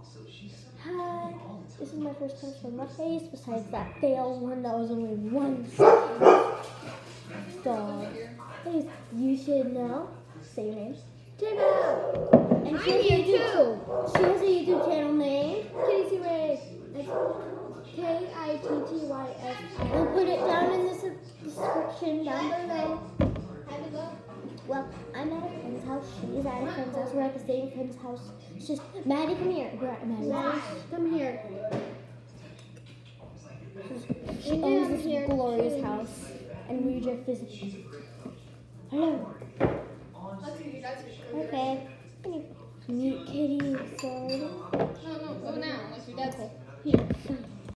Hi, this is my first time showing my face, besides that failed one that was only one dog. Hey, you should know. Say your name. Tina! And she has a YouTube channel named Kitty T Ray. It's KITTYS. We'll put it down in the description down below. Well, I'm at a friend's house. She's at a friend's house. We're at the same friend's house. It's just Maddie, come here. We're at Maddie's house. Come here. She owns this glorious house, and we just visit. Hello. Okay. Meet Kitty. Sorry. No, go now. Like your dad's. Here.